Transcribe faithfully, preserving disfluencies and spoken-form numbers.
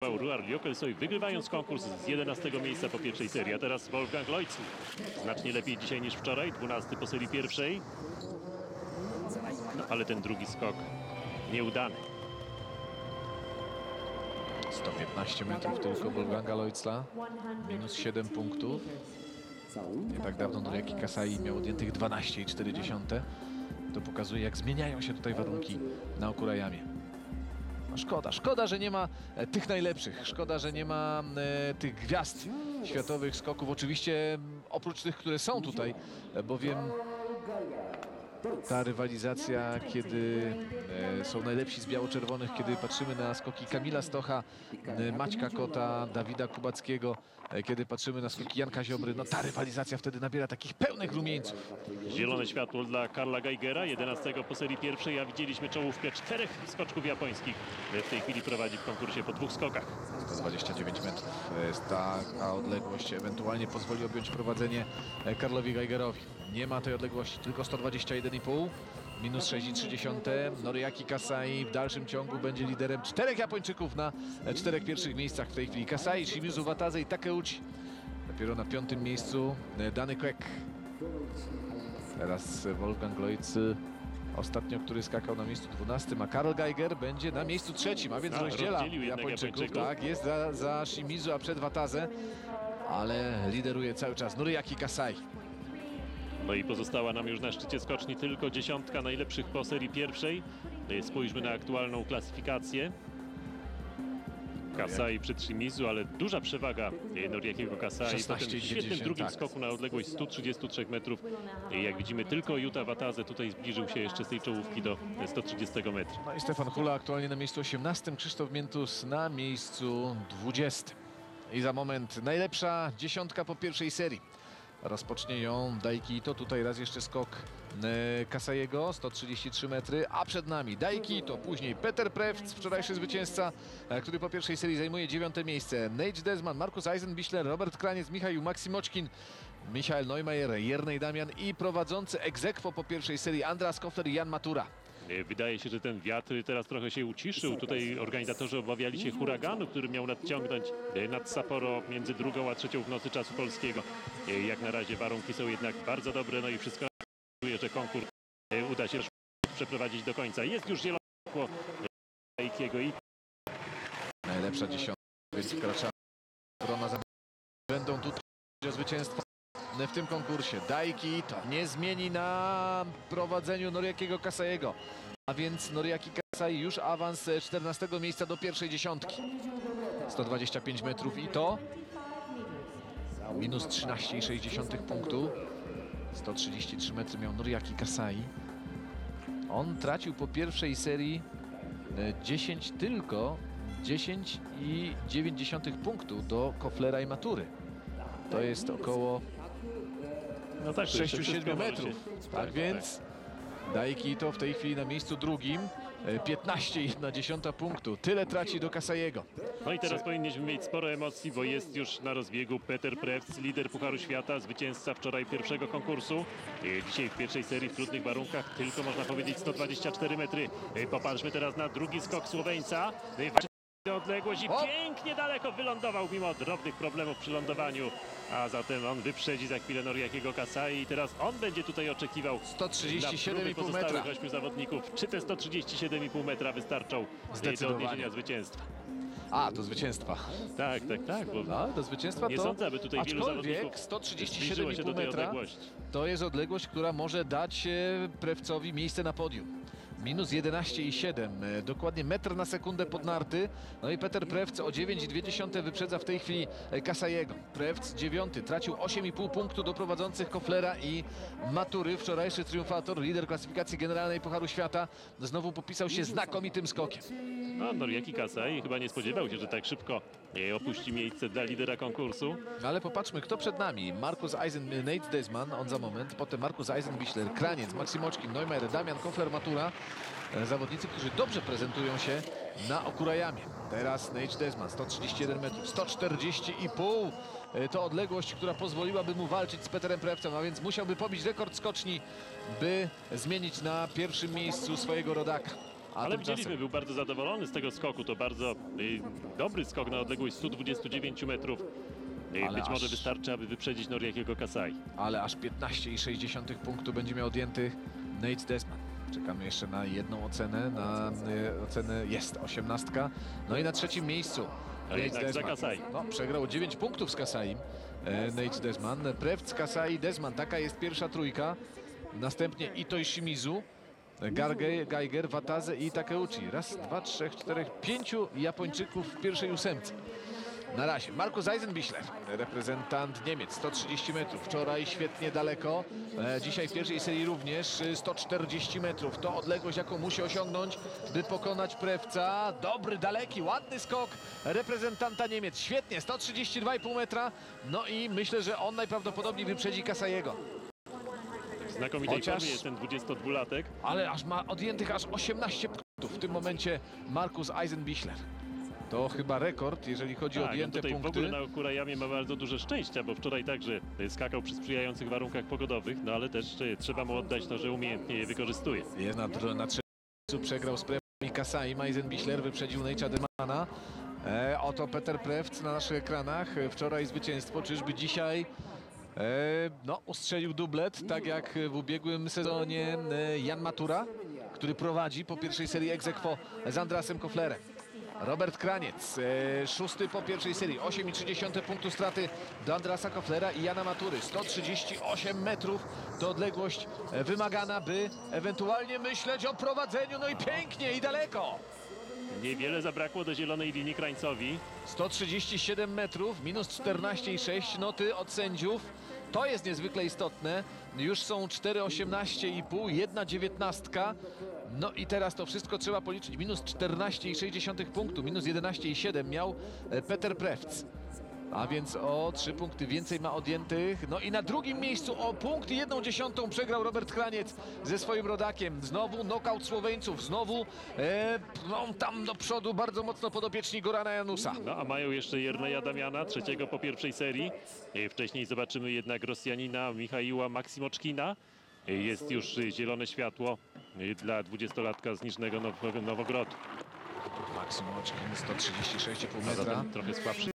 Ruar Jokelsoy, wygrywając konkurs z jedenastego miejsca po pierwszej serii. A teraz Wolfgang Loitz. Znacznie lepiej dzisiaj niż wczoraj, dwunasty po serii pierwszej. No ale ten drugi skok nieudany. sto piętnaście metrów tylko Wolfganga Loitzla, minus siedem punktów. Nie tak dawno Noriaki Kasai miał odjętych dwanaście i cztery dziesiąte. To pokazuje, jak zmieniają się tutaj warunki na Okurajamie. No szkoda, szkoda, że nie ma e, tych najlepszych. Szkoda, że nie ma e, tych gwiazd światowych skoków. Oczywiście m, oprócz tych, które są tutaj, e, bowiem ta rywalizacja, kiedy e, są najlepsi z biało-czerwonych, kiedy patrzymy na skoki Kamila Stocha, e, Maćka Kota, Dawida Kubackiego, e, kiedy patrzymy na skoki Janka Ziobry, no ta rywalizacja wtedy nabiera takich pełnych rumieńców. Zielone światło dla Karla Geigera, jedenastego po serii pierwszej, a widzieliśmy czołówkę czterech skoczków japońskich. W tej chwili prowadzi w konkursie po dwóch skokach. sto dwadzieścia dziewięć metrów jest ta odległość, ewentualnie pozwoli objąć prowadzenie Karlowi Geigerowi. Nie ma tej odległości, tylko sto dwadzieścia jeden i pół, minus sześć i trzy dziesiąte. Noriaki Kasai w dalszym ciągu będzie liderem czterech Japończyków na czterech pierwszych miejscach w tej chwili. Kasai, Shimizu Watase i Takeuchi. Dopiero na piątym miejscu Dany Quek. Teraz Wolfgang Loitz, ostatnio, który skakał na miejscu dwunastym, a Karl Geiger będzie na miejscu trzecim, a więc A, rozdziela Japończyków. Japończyków. Tak, jest za, za Shimizu, a przed Watase, ale lideruje cały czas Noriaki Kasai. No i pozostała nam już na szczycie skoczni tylko dziesiątka najlepszych po serii pierwszej. Spójrzmy na aktualną klasyfikację. Kasai przed Shimizu, ale duża przewaga Noriakiego Kasai po tym świetnym drugim tak. skoku na odległość stu trzydziestu trzech metrów. I jak widzimy, tylko Yuta Watase tutaj zbliżył się jeszcze z tej czołówki do stu trzydziestu metrów. No i Stefan Hula aktualnie na miejscu osiemnastym, Krzysztof Miętus na miejscu dwudziestym. I za moment najlepsza dziesiątka po pierwszej serii. Rozpocznie ją Daiki Ito, tutaj raz jeszcze skok e, Kasaiego, sto trzydzieści trzy metry, a przed nami Daiki Ito, później Peter Prewc, wczorajszy zwycięzca, e, który po pierwszej serii zajmuje dziewiąte miejsce, Nate Desman, Markus Eisenbichler, Robert Kraniec, Michał Maksimoczkin, Michael Neumayer, Jernej Damian i prowadzący ex aequo po pierwszej serii Andras Kofler i Jan Matura. Wydaje się, że ten wiatr teraz trochę się uciszył. Tutaj organizatorzy obawiali się huraganu, który miał nadciągnąć nad Sapporo między drugą a trzecią w nocy czasu polskiego. Jak na razie warunki są jednak bardzo dobre, no i wszystko spowoduje, że konkurs uda się przeprowadzić do końca. Jest już zielone światło Daikiego i najlepsza dziesiątka, więc wkracza Brona za... Będą tutaj o zwycięstwo w tym konkursie. Daiki Ito nie zmieni na prowadzeniu Noriakiego Kasaiego, a więc Noriaki Kasai już awans czternastego miejsca do pierwszej dziesiątki. sto dwadzieścia pięć metrów Ito, minus trzynaście i sześć dziesiątych punktu. sto trzydzieści trzy metry miał Noriaki Kasai. On tracił po pierwszej serii dziesięć tylko dziesięć i dziewięć dziesiątych punktu do Koflera i Matury. To jest około no tak, sześć do siedmiu metrów. Tak, tak więc tak. Daiki Ito w tej chwili na miejscu drugim, piętnaście i jedna dziesiąta punktu. Tyle traci do Kasaiego. No i teraz powinniśmy mieć sporo emocji, bo jest już na rozbiegu Peter Prewc, lider Pucharu Świata, zwycięzca wczoraj pierwszego konkursu. Dzisiaj w pierwszej serii w trudnych warunkach tylko można powiedzieć sto dwadzieścia cztery metry. Popatrzmy teraz na drugi skok Słoweńca. Odległość i pięknie daleko wylądował mimo drobnych problemów przy lądowaniu. A zatem on wyprzedzi za chwilę Noriakiego Kasai i teraz on będzie tutaj oczekiwał sto trzydzieści siedem i pół metra. ośmiu zawodników. Czy te sto trzydzieści siedem i pół metra wystarczą do odniesienia zwycięstwa? A, do zwycięstwa. Tak, tak, tak. Bo no, do zwycięstwa nie to... sądzę, aby tutaj wielu zawodników sto trzydzieści siedem i pół metra odległości. To jest odległość, która może dać Prewcowi miejsce na podium. Minus jedenaście i siedem, dokładnie metr na sekundę pod narty. No i Peter Prewc o dziewięć i dwie dziesiąte wyprzedza w tej chwili Kasaiego. Prewc dziewiąty, tracił osiem i pół punktu do prowadzących Koflera i Matury. Wczorajszy triumfator, lider klasyfikacji generalnej Pucharu Świata, znowu popisał się znakomitym skokiem. No, Noriaki Kasai chyba nie spodziewał się, że tak szybko opuści miejsce dla lidera konkursu. Ale popatrzmy, kto przed nami. Markus Eisen, Nate Desman, on za moment, potem Markus Eisenbichler, Kraniec, Maksimoczkin, Neumayer, Damian Kofler, Matura. Zawodnicy, którzy dobrze prezentują się na Okurajamie. Teraz Nate Desman, sto trzydzieści jeden metrów, sto czterdzieści i pół. To odległość, która pozwoliłaby mu walczyć z Peterem Prewcem, a więc musiałby pobić rekord skoczni, by zmienić na pierwszym miejscu swojego rodaka. A Ale tymczasem- widzieliśmy, był bardzo zadowolony z tego skoku. To bardzo y, dobry skok na odległość stu dwudziestu dziewięciu metrów. Y, Ale być może aż- wystarczy, aby wyprzedzić Noriakiego Kasai. ale aż piętnaście przecinek sześć punktu będzie miał odjętych Nate Desmond. Czekamy jeszcze na jedną ocenę, na y, ocenę jest osiemnastka. No i na trzecim miejscu Ale Nate jednak za Desmond. Kasai. No, przegrał dziewięć punktów z Kasaim. e, Nate Desmond. Prewc, Kasai, Desmond. Taka jest pierwsza trójka. Następnie Ito Shimizu, Garge, Geiger, Wataze i Takeuchi. Raz, dwa, trzech, czterech, pięciu Japończyków w pierwszej ósemce. Na razie Markus Eisenbichler, reprezentant Niemiec, sto trzydzieści metrów. Wczoraj świetnie daleko, e, dzisiaj w pierwszej serii również y, sto czterdzieści metrów. To odległość, jaką musi osiągnąć, by pokonać Prewca. Dobry, daleki, ładny skok reprezentanta Niemiec. Świetnie, sto trzydzieści dwa i pół metra. No i myślę, że on najprawdopodobniej wyprzedzi Kasajego. W znakomitej Chociaż- formie jest ten dwudziestodwulatek. Ale aż ma odjętych aż osiemnaście punktów w tym momencie Markus Eisenbichler. To chyba rekord, jeżeli chodzi o Tak, on odjęte tutaj w punkty. ogóle na Kurajamie ma bardzo dużo szczęścia, bo wczoraj także y, skakał przy sprzyjających warunkach pogodowych, no ale też y, trzeba mu oddać to, że umiejętnie je wykorzystuje. Jest na, dro- na trzecim miejscu, przegrał z Prewcem i Kasai. Eisenbichler wyprzedził Nate'a Demana. E, oto Peter Prewc na naszych ekranach. E, Wczoraj zwycięstwo. Czyżby dzisiaj e, no, ustrzelił dublet, tak jak w ubiegłym sezonie e, Jan Matura, który prowadzi po pierwszej serii ex aequo z Andrasem Koflerem. Robert Kraniec, e, szósty po pierwszej serii, osiem przecinek trzy punktu straty do Andrasa Koflera i Jana Matury. sto trzydzieści osiem metrów to odległość e, wymagana, by ewentualnie myśleć o prowadzeniu. No i pięknie i daleko. Niewiele zabrakło do zielonej linii krańcowi. sto trzydzieści siedem metrów, minus czternaście przecinek sześć noty od sędziów. To jest niezwykle istotne. Już są cztery osiemnaście i pół, jedna dziewiętnastka. No i teraz to wszystko trzeba policzyć. Minus czternaście przecinek sześć punktu, minus jedenaście przecinek siedem miał e, Peter Prewc. A więc o trzy punkty więcej ma odjętych. No i na drugim miejscu o punkt i jedną dziesiątą przegrał Robert Kraniec ze swoim rodakiem. Znowu nokaut Słoweńców, znowu e, no, tam do przodu bardzo mocno podopieczni Gorana Janusa. No a mają jeszcze Jerneja Damiana, trzeciego po pierwszej serii. E, Wcześniej zobaczymy jednak Rosjanina Michaiła Maksimoczkina. E, Jest już e, zielone światło e, dla dwudziestolatka z Niżnego Now- Nowogrodu. Maksymoczkin sto trzydzieści sześć i pół A metra. zatem trochę słabszy